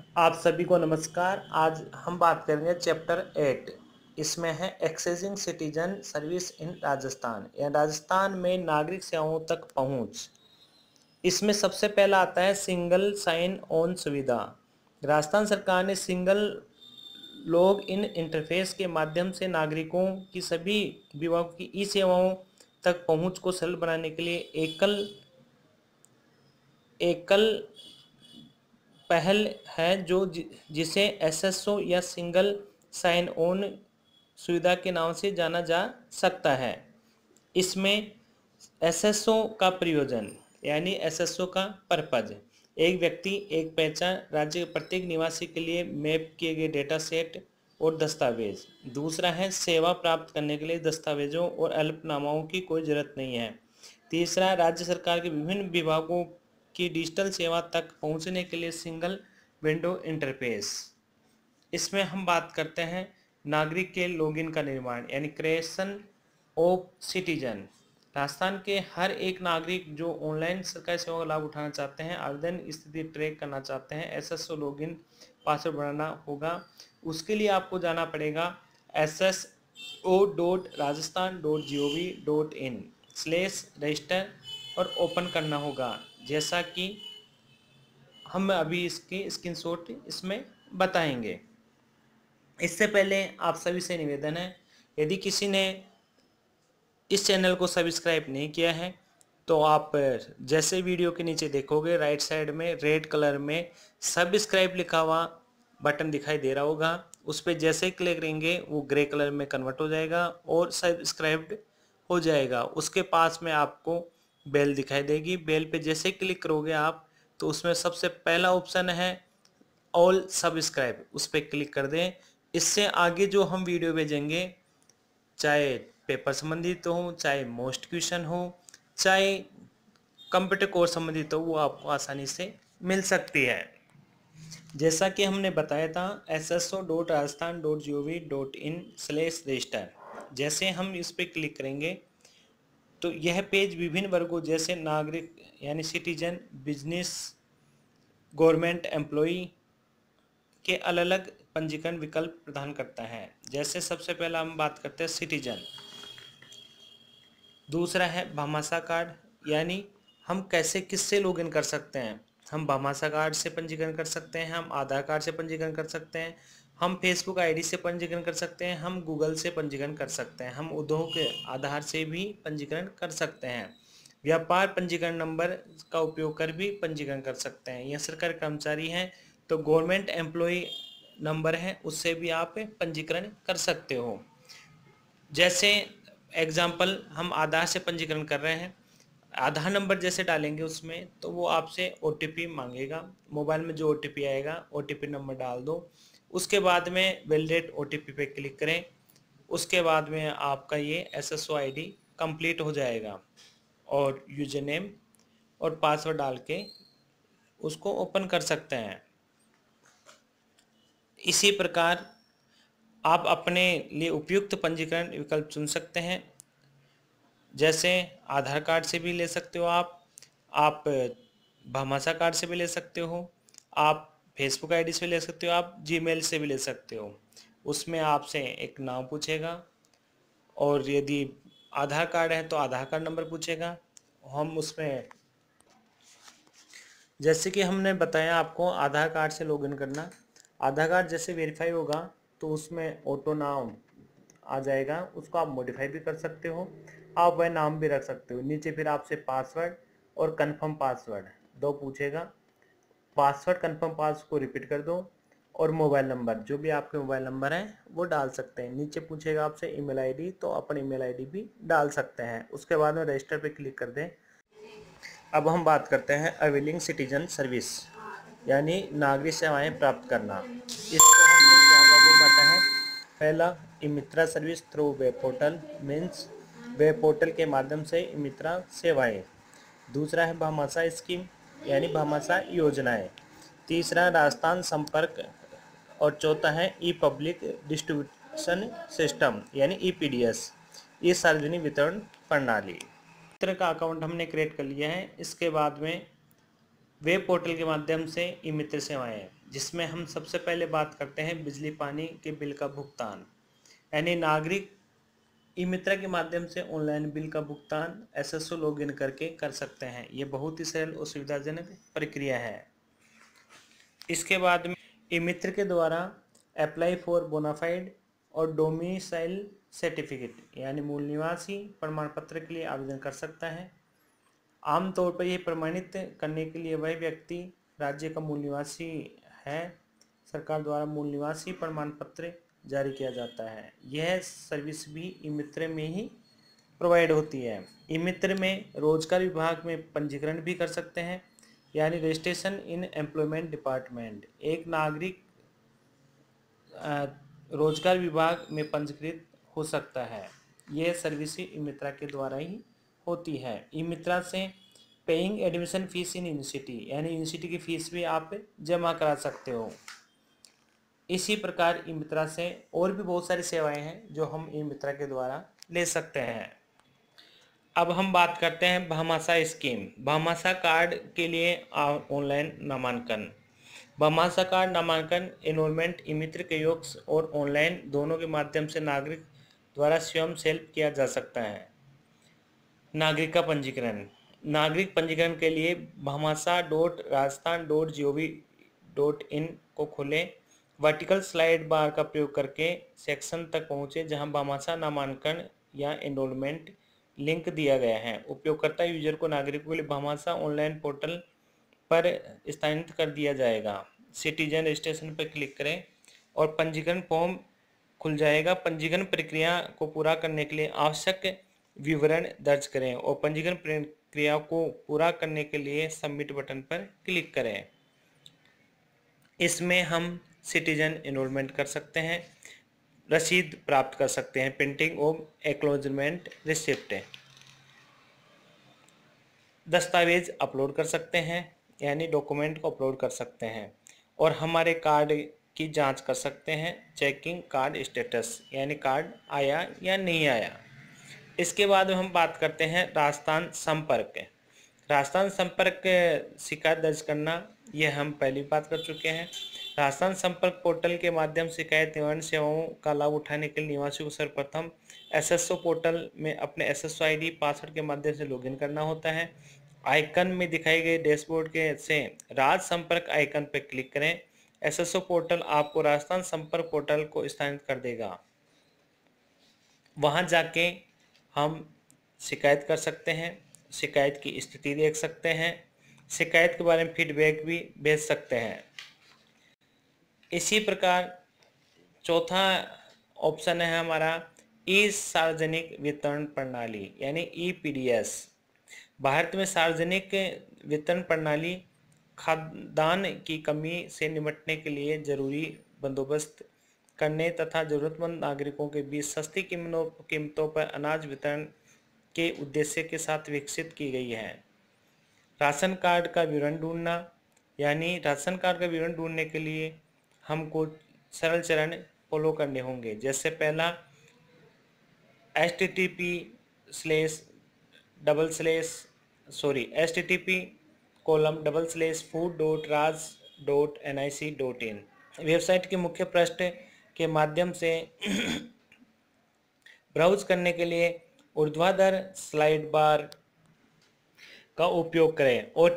आप सभी को नमस्कार। आज हम बात करेंगे चैप्टर 8। इसमें है accessing citizen service in Rajasthan या राजस्थान में नागरिक सेवाओं तक पहुंच। इसमें सबसे पहला आता है सिंगल साइन ऑन सुविधा। राजस्थान सरकार ने सिंगल लॉग इन इंटरफेस के माध्यम से नागरिकों की सभी विभागों की ई सेवाओं तक पहुंच को सरल बनाने के लिए एकल एकल पहल है जो जिसे एसएसओ या सिंगल साइन ऑन सुविधा के नाम से जाना जा सकता है। इसमें एसएसओ का प्रयोजन यानी एसएसओ का पर्पज, एक व्यक्ति एक पहचान राज्य के प्रत्येक निवासी के लिए मैप किए गए डेटा सेट और दस्तावेज। दूसरा है सेवा प्राप्त करने के लिए दस्तावेजों और अल्पनामाओं की कोई जरूरत नहीं है। तीसरा, राज्य सरकार के विभिन्न विभागों की डिजिटल सेवा तक पहुंचने के लिए सिंगल विंडो इंटरफेस। इसमें हम बात करते हैं नागरिक के लॉगिन का निर्माण यानी क्रिएशन ऑफ सिटीजन। राजस्थान के हर एक नागरिक जो ऑनलाइन सरकारी सेवा का लाभ उठाना चाहते हैं, आवेदन स्थिति ट्रैक करना चाहते हैं, एसएसओ लॉगिन पासवर्ड बनाना होगा, उसके लिए आपको जाना पड़ेगा sso.rajasthan.gov.in/रजिस्टर और ओपन करना होगा, जैसा कि हम अभी इसकी स्क्रीनशॉट इसमें बताएंगे। इससे पहले आप सभी से निवेदन है, यदि किसी ने इस चैनल को सब्सक्राइब नहीं किया है तो आप जैसे वीडियो के नीचे देखोगे राइट साइड में रेड कलर में सब्सक्राइब लिखा हुआ बटन दिखाई दे रहा होगा, उस पर जैसे ही क्लिक करेंगे वो ग्रे कलर में कन्वर्ट हो जाएगा और सब्सक्राइब्ड हो जाएगा। उसके पास में आपको बेल दिखाई देगी, बेल पे जैसे क्लिक करोगे आप तो उसमें सबसे पहला ऑप्शन है ऑल सब्सक्राइब, उस पर क्लिक कर दें। इससे आगे जो हम वीडियो भेजेंगे, चाहे पेपर संबंधित हो, चाहे मोस्ट क्वेश्चन हो, चाहे कंप्यूटर कोर्स संबंधित हो, वो आपको आसानी से मिल सकती है। जैसा कि हमने बताया था sso.rajasthan.gov.in/रजिस्टर, जैसे हम इस पर क्लिक करेंगे तो यह पेज विभिन्न वर्गों जैसे नागरिक यानी सिटीजन, बिजनेस, गवर्नमेंट एम्प्लॉई के अलग अलग पंजीकरण विकल्प प्रदान करता है। जैसे सबसे पहला हम बात करते हैं सिटीजन। दूसरा है भामाशाह कार्ड, यानी हम कैसे किससे लॉगिन कर सकते हैं। हम भामाशाह कार्ड से पंजीकरण कर सकते हैं, हम आधार कार्ड से पंजीकरण कर सकते हैं, हम फेसबुक आईडी से पंजीकरण कर सकते हैं, हम गूगल से पंजीकरण कर सकते हैं, हम उद्योग के आधार से भी पंजीकरण कर सकते हैं, व्यापार पंजीकरण नंबर का उपयोग कर भी पंजीकरण कर सकते हैं, या सरकारी कर्मचारी हैं तो गवर्नमेंट एम्प्लॉय नंबर है उससे भी आप पंजीकरण कर सकते हो। जैसे एग्जाम्पल हम आधार से पंजीकरण कर रहे हैं, आधार नंबर जैसे डालेंगे उसमें तो वो आपसे ओटीपी मांगेगा, मोबाइल में जो ओटीपी आएगा ओटीपी नंबर डाल दो, उसके बाद में वैलिडेट ओटीपी पे क्लिक करें, उसके बाद में आपका ये एसएसओ आईडी कंप्लीट हो जाएगा और यूजर नेम और पासवर्ड डाल के उसको ओपन कर सकते हैं। इसी प्रकार आप अपने लिए उपयुक्त पंजीकरण विकल्प चुन सकते हैं, जैसे आधार कार्ड से भी ले सकते हो आप भामाशाह कार्ड से भी ले सकते हो, आप फेसबुक आईडी से भी ले सकते हो, आप जीमेल से भी ले सकते हो। उसमें आपसे एक नाम पूछेगा और यदि आधार कार्ड है तो आधार कार्ड नंबर पूछेगा। हम उसमें जैसे कि हमने बताया आपको आधार कार्ड से लॉगिन करना, आधार कार्ड जैसे वेरीफाई होगा तो उसमें ऑटो नाम आ जाएगा, उसको आप मॉडिफाई भी कर सकते हो, आप वह नाम भी रख सकते हो। नीचे फिर आपसे पासवर्ड और कंफर्म पासवर्ड दो पूछेगा, पासवर्ड कंफर्म पासवर्ड को रिपीट कर दो और मोबाइल नंबर जो भी आपके मोबाइल नंबर है वो डाल सकते हैं। नीचे पूछेगा आपसे ईमेल आईडी, तो अपनी ईमेल आईडी भी डाल सकते हैं। उसके बाद में रजिस्टर पे क्लिक कर दें। अब हम बात करते हैं अवेलिंग सिटीजन सर्विस यानी नागरिक सेवाएं प्राप्त करना। इसको हमने 4 भागों में बांटा है। पहला eMitra service through web portal, means web portal के माध्यम से ई-मित्रा सेवाएं। दूसरा है भामाशाह स्कीम यानी भामाशाह योजनाएं। तीसरा राजस्थान संपर्क और चौथा है ई पब्लिक डिस्ट्रीब्यूशन सिस्टम यानी ईपीडीएस, ये सार्वजनिक वितरण प्रणाली। मित्र का अकाउंट हमने क्रिएट कर लिया है। इसके बाद में वेब पोर्टल के माध्यम से ई मित्र सेवाएं, जिसमें हम सबसे पहले बात करते हैं बिजली पानी के बिल का भुगतान। यानी नागरिक ई मित्रा के माध्यम से ऑनलाइन बिल का भुगतान एसएसओ लॉगिन करके कर सकते हैं। ये बहुत ही सरल और सुविधाजनक प्रक्रिया है। इसके बाद में ई मित्र के द्वारा अप्लाई फॉर बोनाफाइड और डोमिसाइल सर्टिफिकेट यानी मूल निवासी प्रमाण पत्र के लिए आवेदन कर सकता है। आमतौर पर यह प्रमाणित करने के लिए वह व्यक्ति राज्य का मूल निवासी है। सरकार द्वारा मूल निवासी प्रमाण पत्र जारी किया जाता है। यह सर्विस भी ई मित्र में ही प्रोवाइड होती है। ई मित्र में रोजगार विभाग में पंजीकरण भी कर सकते हैं, यानी रजिस्ट्रेशन इन एम्प्लॉयमेंट डिपार्टमेंट। एक नागरिक रोजगार विभाग में पंजीकृत हो सकता है। यह सर्विस ई मित्रा के द्वारा ही होती है। ई मित्रा से paying admission fees in university यानी यूनिवर्सिटी की फीस भी आप जमा करा सकते हो। इसी प्रकार ई मित्रा से और भी बहुत सारी सेवाएं हैं जो हम ई मित्रा के द्वारा ले सकते हैं। अब हम बात करते हैं भामाशाह स्कीम। भामाशाह कार्ड के लिए ऑनलाइन नामांकन। भामाशाह कार्ड नामांकन एनरोलमेंट ई मित्र के योग्य और ऑनलाइन दोनों के माध्यम से नागरिक द्वारा स्वयं सेल्फ किया जा सकता है। नागरिक का पंजीकरण। नागरिक पंजीकरण के लिए bhamasa.rajasthan.gov.in को खोलें। वर्टिकल स्लाइड बार का प्रयोग करके सेक्शन तक पहुंचे जहां भामाशाह नामांकन या एनरोलमेंट लिंक दिया गया है। उपयोगकर्ता यूजर को नागरिकों के लिए भामाशाह ऑनलाइन पोर्टल पर स्थानांतरित कर दिया जाएगा। सिटीजन रजिस्ट्रेशन पर क्लिक करें और पंजीकरण फॉर्म खुल जाएगा। पंजीकरण प्रक्रिया को पूरा करने के लिए आवश्यक विवरण दर्ज करें और पंजीकरण प्रक्रिया को पूरा करने के लिए सबमिट बटन पर क्लिक करें। इसमें हम सिटीजन एनरोलमेंट कर सकते हैं, रसीद प्राप्त कर सकते हैं, प्रिंटिंग ऑफ एक्नॉलेजमेंट रिसिप्ट, दस्तावेज अपलोड कर सकते हैं यानी डॉक्यूमेंट को अपलोड कर सकते हैं और हमारे कार्ड की जांच कर सकते हैं, चेकिंग कार्ड स्टेटस यानी कार्ड आया या नहीं आया। इसके बाद हम बात करते हैं राजस्थान संपर्क। राजस्थान संपर्क शिकायत दर्ज करना, यह हम पहली बात कर चुके हैं। राजस्थान संपर्क पोर्टल के माध्यम से शिकायत निवारण सेवाओं का लाभ उठाने के लिए निवासियों को सर्वप्रथम एसएसओ पोर्टल में अपने एसएसओ आईडी पासवर्ड के माध्यम से लॉगिन करना होता है। आइकन में दिखाए गए डैशबोर्ड के से राज संपर्क आइकन पर क्लिक करें। एसएसओ पोर्टल आपको राजस्थान संपर्क पोर्टल को स्थानांतरित कर देगा। वहां जाके हम शिकायत कर सकते हैं, शिकायत की स्थिति देख सकते हैं, शिकायत के बारे में फीडबैक भी भेज सकते हैं। इसी प्रकार चौथा ऑप्शन है हमारा ई सार्वजनिक वितरण प्रणाली यानी ईपीडीएस। भारत में सार्वजनिक वितरण प्रणाली खाद्यान्न की कमी से निपटने के लिए जरूरी बंदोबस्त करने तथा जरूरतमंद नागरिकों के बीच सस्ती कीमतों पर अनाज वितरण के उद्देश्य के साथ विकसित की गई है। राशन कार्ड का विवरण ढूंढना, यानी राशन कार्ड का विवरण ढूंढने के लिए हमको सरल चरण फॉलो करने होंगे। जैसे पहला http://food.raj.nic.in वेबसाइट के मुख्य पृष्ठ के माध्यम से ब्राउज करने के लिए ऊर्ध्वाधर स्लाइड बार का उपयोग करें और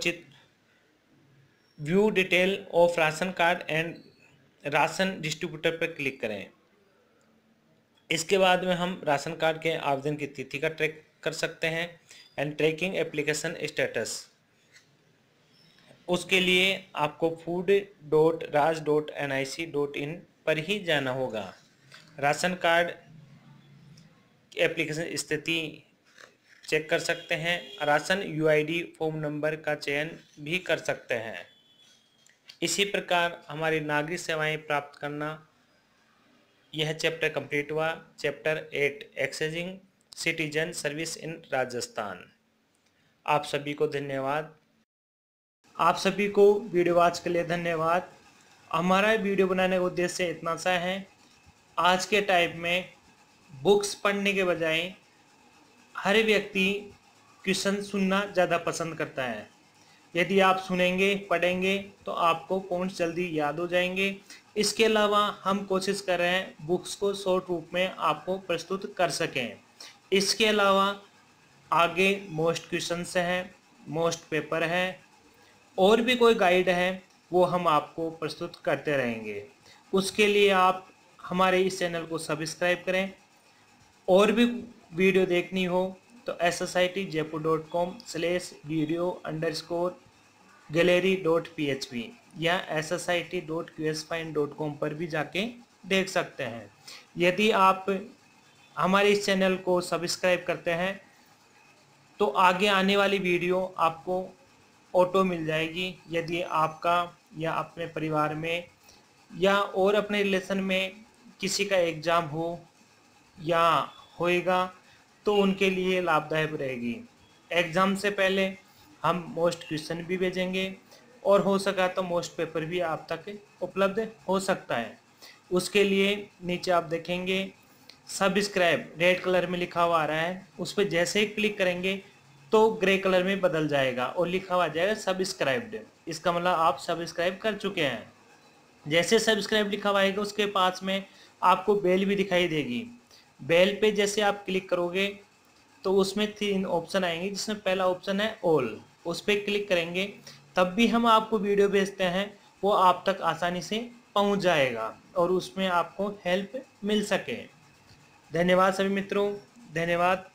view detail of ration card and ration distributor पर क्लिक करें। इसके बाद में हम राशन कार्ड के आवेदन की तिथि का ट्रैक कर सकते हैं एंड ट्रैकिंग एप्लीकेशन स्टेटस। उसके लिए आपको food.raj.nic.in पर ही जाना होगा। राशन कार्ड एप्लीकेशन स्थिति चेक कर सकते हैं। राशन यूआईडी फॉर्म नंबर का चयन भी कर सकते हैं। इसी प्रकार हमारी नागरिक सेवाएं प्राप्त करना, यह चैप्टर कंप्लीट हुआ। Chapter 8 accessing citizen service in Rajasthan. आप सभी को धन्यवाद। आप सभी को वीडियो वॉच के लिए धन्यवाद। हमारा वीडियो बनाने का उद्देश्य इतना सा है, आज के टाइम में बुक्स पढ़ने के बजाय हर व्यक्ति क्वेश्चन सुनना ज़्यादा पसंद करता है। यदि आप सुनेंगे पढ़ेंगे तो आपको पॉइंट्स जल्दी याद हो जाएंगे। इसके अलावा हम कोशिश कर रहे हैं बुक्स को शॉर्ट रूप में आपको प्रस्तुत कर सकें। इसके अलावा आगे मोस्ट क्वेश्चंस हैं, मोस्ट पेपर है, और भी कोई गाइड है वो हम आपको प्रस्तुत करते रहेंगे। उसके लिए आप हमारे इस चैनल को सब्सक्राइब करें। और भी वीडियो देखनी हो तो ssit.jaipur.com/video_gallery.php या ssit.qsfind.com पर भी जाके देख सकते हैं। यदि आप हमारे इस चैनल को सब्सक्राइब करते हैं तो आगे आने वाली वीडियो आपको ऑटो मिल जाएगी। यदि आपका या अपने परिवार में या और अपने रिलेशन में किसी का एग्ज़ाम हो या होएगा तो उनके लिए लाभदायक रहेगी। एग्ज़ाम से पहले हम मोस्ट क्वेश्चन भी भेजेंगे और हो सका तो मोस्ट पेपर भी आप तक उपलब्ध हो सकता है। उसके लिए नीचे आप देखेंगे सब्सक्राइब रेड कलर में लिखा हुआ आ रहा है, उस पर जैसे ही क्लिक करेंगे तो ग्रे कलर में बदल जाएगा और लिखा हुआ आ जाएगा सब्सक्राइब्ड। इसका मतलब आप सब्सक्राइब कर चुके हैं। जैसे सब्सक्राइब लिखा हुआ आएगा उसके पास में आपको बेल भी दिखाई देगी। बेल पे जैसे आप क्लिक करोगे तो उसमें 3 ऑप्शन आएंगे, जिसमें पहला ऑप्शन है ऑल, उस पर क्लिक करेंगे तब भी हम आपको वीडियो भेजते हैं वो आप तक आसानी से पहुंच जाएगा और उसमें आपको हेल्प मिल सके। धन्यवाद सभी मित्रों, धन्यवाद।